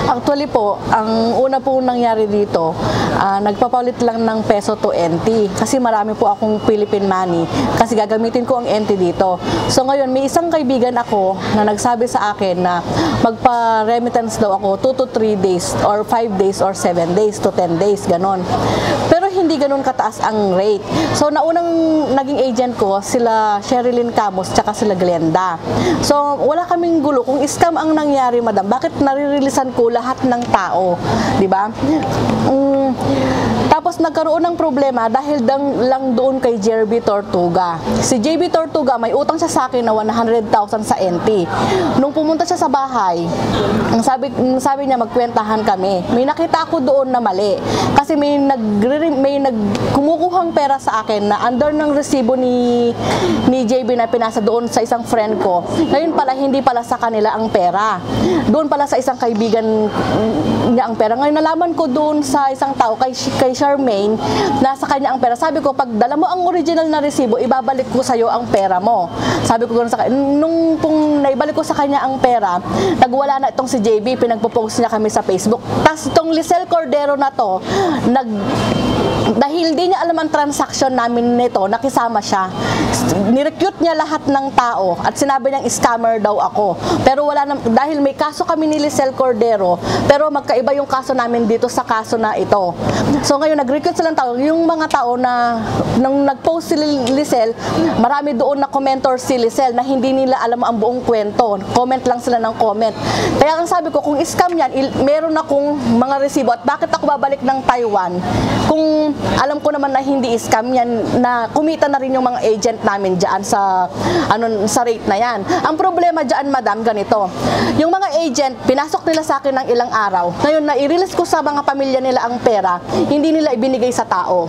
Actually po, ang una po nangyari dito, nagpapalit lang ng peso to NT. Kasi marami po akong Philippine money. Kasi gagamitin ko ang NT dito. So ngayon, may isang kaibigan ako na nagsabi sa akin na magpa-remittance daw ako 2 to 3 days or 5 days or 7 days to 10 days, ganon. Pero hindi ganon kataas ang rate. So naunang naging agent ko, sila Sherilyn Camus tsaka sila Glenda. So wala kaming gulo. Kung scam ang nangyari, madam, bakit naririlisan ko lahat ng tao, di ba? Tapos nagkaroon ng problema dahil lang doon kay JB Tortuga. Si JB Tortuga may utang siya sa akin na 100,000 sa NT. Nung pumunta siya sa bahay, ang sabi niya magkwentahan kami. May nakita ako doon na mali. Kasi may kumukuhang pera sa akin na under ng resibo ni JB na pinasa doon sa isang friend ko. Ngayon pala hindi pala sa kanila ang pera. Doon pala sa isang kaibigan niya ang pera. Ngayon nalaman ko doon sa isang tao kay Charmaine, nasa kanya ang pera. Sabi ko, pag dala mo ang original na resibo, ibabalik ko sa'yo ang pera mo. Sabi ko ganoon sa kanya. Nung naibalik ko sa kanya ang pera, nagwala na itong si JB, pinagpo-post niya kami sa Facebook. Tapos itong Lisel Cordero na to, dahil di niya alam ang transaction namin nito, nakisama siya. Nirecute niya lahat ng tao at sinabi niyang scammer daw ako. Pero wala na, dahil may kaso kami ni Lisel Cordero, pero magkaiba yung kaso namin dito sa kaso na ito. So ngayon nag-recruit silang tao, yung mga tao na nung nag-post si Lisel, marami doon na commentor si Lisel na hindi nila alam ang buong kwento. Comment lang sila ng comment. Kaya ang sabi ko, kung scam yan, meron akong mga resibo at bakit ako babalik ng Taiwan kung alam ko naman na hindi scam yan, na kumita na rin yung mga agent namin dyan sa rate na yan. Ang problema dyan, madam, ganito. Yung mga agent, pinasok nila sa akin ng ilang araw. Ngayon, na-i-release ko sa mga pamilya nila ang pera, hindi nila ibinigay sa tao.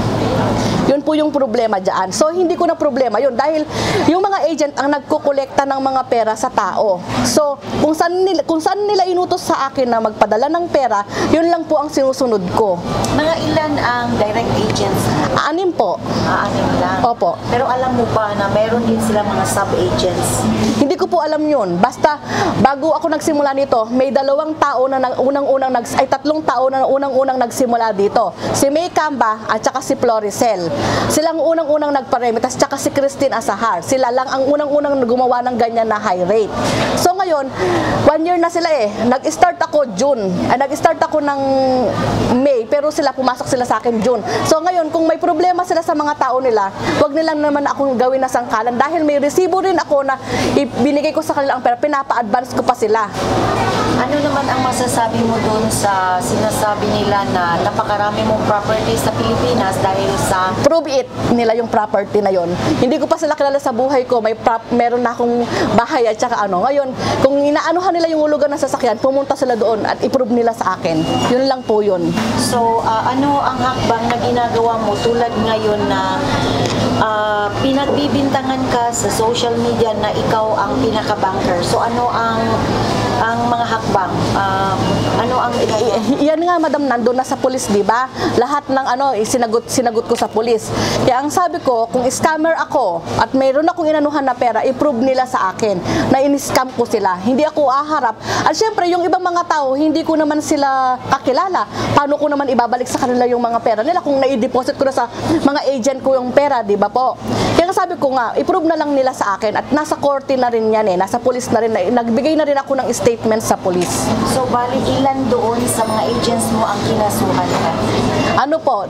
Yun po yung problema dyan. So, hindi ko na problema yun dahil yung mga agent ang nagkukolekta ng mga pera sa tao. So, kung saan nila inutos sa akin na magpadala ng pera, yun lang po ang sinusunod ko. Mga ilan ang direct agents? 6 po. 6 lang? Opo. Pero alam mo ba na meron din sila mga sub-agents? Hindi ko po alam yun. Basta, bago ako nagsimula nito, may 2 tao na tatlong tao na unang-unang nagsimula dito. Si May Camba at saka si Floricel. Silang unang-unang nagpa-remittance, tsaka si Christine Asahar. Sila lang ang unang-unang gumawa ng ganyan na high rate. So ngayon, 1 year na sila eh. Nag-start ako June. Nag-start ako ng May, pero pumasok sila sa akin June. So ngayon, kung may problema sila sa mga tao nila, wag nilang naman akong gawin na sangkalan dahil may resibo rin ako na binigay ko sa kanila ang pera, pinapa-advance ko pa sila. Ano naman ang masasabi mo doon sa sinasabi nila na napakarami mong properties sa Pilipinas dahil sa... Prove it nila yung property na yon. Hindi ko pa sila kilala sa buhay ko. Meron na akong bahay at saka ano. Ngayon, kung inaanuhan nila yung hulugan ng sasakyan, pumunta sila doon at i-prove nila sa akin. Yun lang po yun. So, ano ang hakbang na ginagawa mo tulad ngayon na pinagbibintangan ka sa social media na ikaw ang pinaka-banker? So, ano ang mga hakbang? Ano ang yan nga, madam, nandun na sa pulis, di ba? Lahat ng sinagot ko sa pulis. Kaya ang sabi ko, kung scammer ako at mayroon akong inanuhan na pera, i-prove nila sa akin na in-scam ko sila. Hindi ako aharap. At syempre, yung ibang mga tao, hindi ko naman sila kakilala. Paano ko naman ibabalik sa kanila yung mga pera nila kung nai-deposit ko na sa mga agent ko yung pera, di ba po? Kaya sabi ko nga, i-prove na lang nila sa akin at nasa korte na rin yan eh, nasa pulis na rin, nagbigay na rin ako ng statement sa pulis. So, bali ilan doon sa mga agents mo ang kinasuhan ka? Ano po?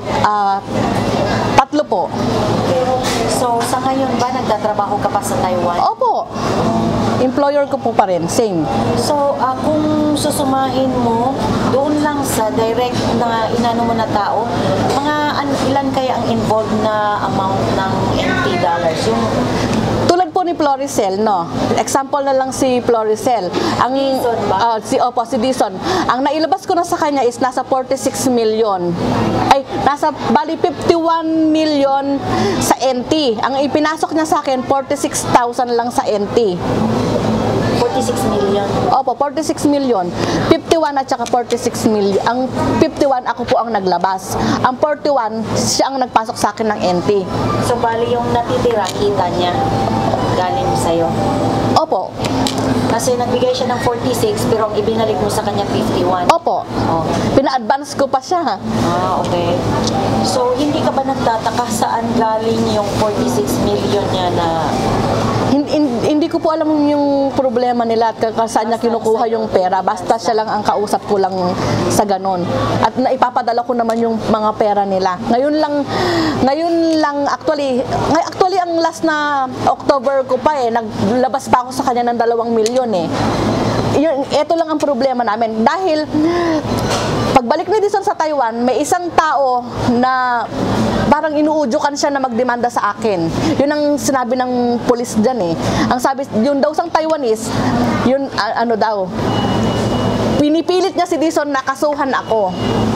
3 po. Okay. So, sa ngayon ba nagtatrabaho ka pa sa Taiwan? Opo. Employer ko po pa rin, same. So, kung susumahin mo doon lang sa direct na inano mo na tao, mga ilan kaya ang involved na amount ng NT dollars? Yung tulad po ni Floricel, no? Example na lang si Floricel. Ang Dison ba? si Dison. Ang nailabas ko na sa kanya is nasa 46 million. Ay, nasa bali 51 million sa NT. Ang ipinasok niya sa akin 46,000 lang sa NT. 46 million. Opo, 46 million. 51 at saka 46 million. Ang 51 ako po ang naglabas. Ang 41 siya ang nagpasok sa akin ng NT. So bali yung natitira kita niya galing sa'yo? Opo. Kasi nagbigay siya ng 46 pero ang ibinalik mo sa kanya 51. Opo. Oh. Pina-advance ko pa siya. Okay. So, hindi ka ba nagtataka saan galing yung 46 million niya na... Hindi ko po alam yung problema nila at saan niya kinukuha yung pera. Basta siya lang ang kausap ko lang sa ganon. At naipapadala ko naman yung mga pera nila. Ngayon lang actually ang last na October ko pa naglabas pa ako sa kanya ng 2 milyon ito lang ang problema namin. Dahil pagbalik ni Dison sa Taiwan, may isang tao na parang inuudyokan siya na magdemanda sa akin. Yun ang sinabi ng pulis dyan Ang sabi, yun daw sang Taiwanese, yun ano daw, pinipilit niya si Dison na kasuhan ako.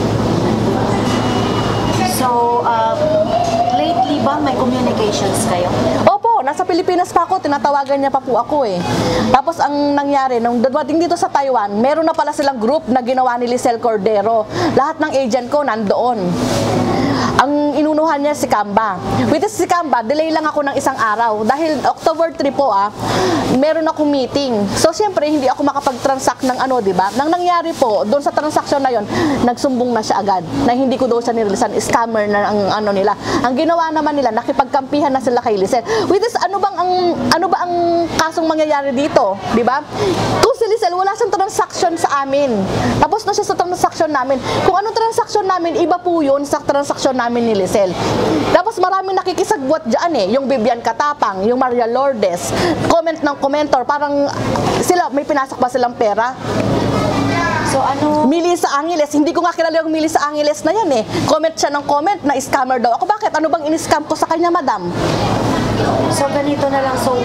So, lately ba may communications kayo? Opo, nasa Pilipinas pa ako, tinatawagan niya pa po ako Tapos ang nangyari, nung dumating dito sa Taiwan, meron na pala silang group na ginawa ni Lisel Cordero. Lahat ng agent ko nandoon. Ang inunuhan niya si Kamba. With si Kamba, delay lang ako ng isang araw. Dahil October 3 po meron akong meeting. So, siyempre, hindi ako makapag-transact ng diba? Nang nangyari po, doon sa transaction na yon, nagsumbong na siya agad. Na hindi ko daw siya nirilisan. Scammer na ang nila. Ang ginawa naman nila, nakipagkampihan na sila kay Lisel. With this, ano ba ang kasong mangyayari dito? Diba? Kung si Lisel, wala siyang transaction sa amin. Tapos na siya sa transaction namin. Kung anong transaction namin, iba po yun sa transaction namin ni Lisel. Tapos marami nakikisagbuat dyan yung Bibian Katapang, yung Maria Lourdes, comment ng commentor, parang sila, may pinasok ba silang pera? So ano? Melissa Angeles, hindi ko nga kilala yung Melissa Angeles na yan Comment siya ng comment na scammer daw ako. Bakit? Ano bang in-scam ko sa kanya, madam? So ganito na lang. So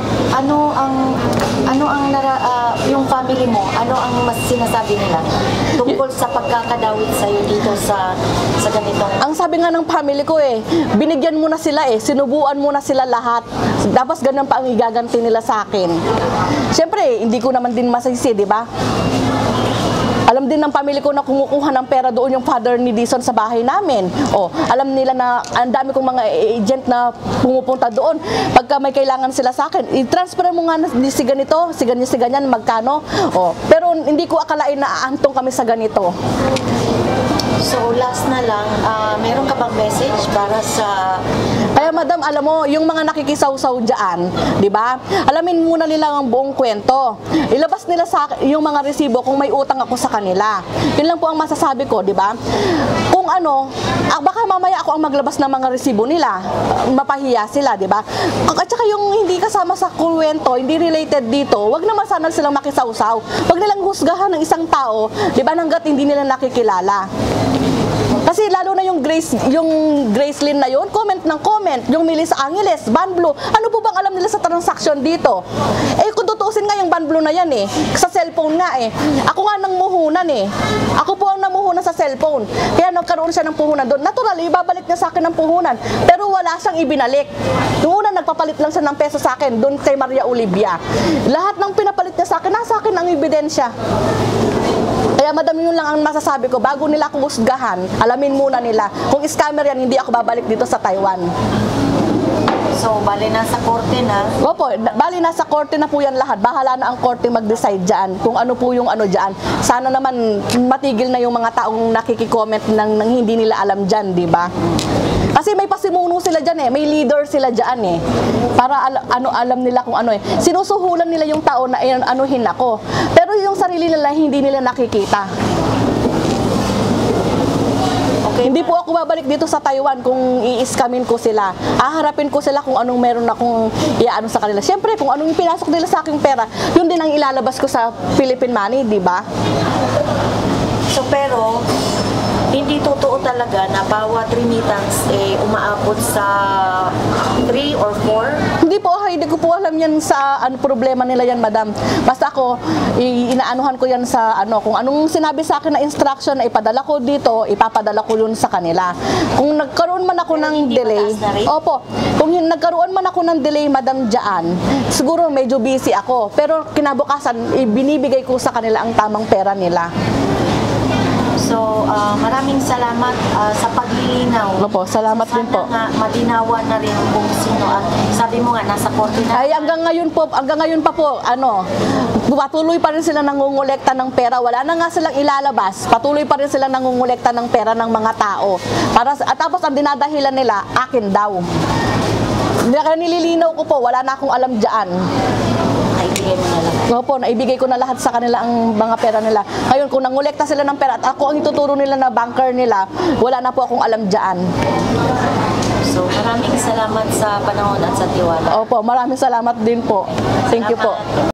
yung family mo, ano ang mas sinasabi nila tungkol sa pagkakadawit sa iyo dito sa ganitong... Ang sabi nga ng family ko binigyan mo na sila sinubuan mo na sila lahat. Tapos ganun pa ang igaganti nila sa akin. Siyempre, hindi ko naman din masisi, di ba? Alam din ng pamilya ko na kumukuha ng pera doon yung father ni Dison sa bahay namin. Alam nila na ang dami kong mga agent na pumupunta doon. Pagka may kailangan sila sa akin, i-transfer mo nga si ganito, si ganyan, magkano. Pero hindi ko akalain na aantong kami sa ganito. So, last na lang, meron ka bang message para sa... Kaya madam, alam mo, yung mga nakikisaw-saw dyan, di ba? Alamin muna nila ang buong kwento. Ilabas nila sa yung mga resibo kung may utang ako sa kanila. Yun lang po ang masasabi ko, di ba? Kung baka mamaya ako ang maglabas ng mga resibo nila. Mapahiya sila, di ba? At saka yung hindi kasama sa kwento, hindi related dito, wag naman sana silang makisaw-saw. Wag nilang husgahan ng isang tao, di ba, hanggat hindi nila nakikilala. Kasi lalo na yung Gracelyn na yun, comment ng comment, yung Melissa Angeles, Ban Blue, ano po bang alam nila sa transaction dito? Kung tutusin nga yung Ban Blue na yan sa cellphone nga Ako nga nang muhunan Ako po ang namuhunan sa cellphone. Kaya nagkaroon siya ng puhunan doon. Natural, ibabalik niya sa akin ng puhunan. Pero wala siyang ibinalik. Noong una, nagpapalit lang siya ng peso sa akin, doon kay Maria Olivia. Lahat ng pinapalit niya sa akin, nasa akin ang ebidensya. Kaya madam, yun lang ang masasabi ko. Bago nila akong husgahan, alamin muna nila. Kung scammer yan, hindi ako babalik dito sa Taiwan. So, bali nasa korte na? Opo, bali nasa korte na po yan lahat. Bahala na ang korte mag-decide dyan kung ano po yung dyan. Sana naman matigil na yung mga taong nakikicomment ng hindi nila alam dyan, di ba? Kasi may pasimuno sila dyan may leader sila dyan Para alam nila kung sinusuhulan nila yung tao na anuhin ako. Pero yung sarili nila, hindi nila nakikita. Okay. Hindi po ako babalik dito sa Taiwan kung i-scamin ko sila. Haharapin ko sila kung anong meron akong iaano sa kanila. Siyempre, kung anong pinasok nila sa aking pera, yun din ang ilalabas ko sa Philippine money, di ba? So, pero, hindi totoo talaga na bawat remittance umaabot sa 3 or 4? Hindi po, hindi ko po alam yan sa problema nila yan, madam. Basta ako, inaanuhan ko yan sa kung anong sinabi sa akin na instruction na ipadala ko dito, ipapadala ko yun sa kanila. Kung nagkaroon man ako ng delay, kung nagkaroon man ako ng delay, madam, dyan, siguro medyo busy ako. Pero kinabukasan, binibigay ko sa kanila ang tamang pera nila. So, maraming salamat sa paglilinaw. Opo, salamat din po. Sana nga madinawan na rin kung sino. At sabi mo nga, nasa korte na. Ay, hanggang ngayon pa po, patuloy pa rin sila nangungulekta ng pera. Wala na nga silang ilalabas. Patuloy pa rin sila nangungulekta ng pera ng mga tao. At tapos ang dinadahilan nila, akin daw. Kaya nililinaw ko po, wala na akong alam dyan. Naibigay mo na lang. Opo, naibigay ko na lahat sa kanila ang mga pera nila. Ngayon, kung nangulekta sila ng pera at ako ang ituturo nila na banker nila, wala na po akong alam dyan. So, maraming salamat sa panahon at sa tiwala. Opo, maraming salamat din po. Thank you po.